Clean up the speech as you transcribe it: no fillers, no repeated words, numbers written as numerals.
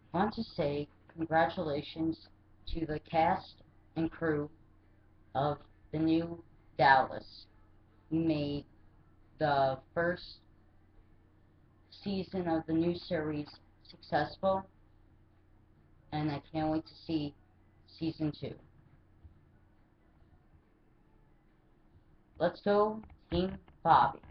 want to say congratulations to the cast and crew of the new Dallas. You made the first season of the new series successful, and I can't wait to see season 2. Let's go, Team Bobby.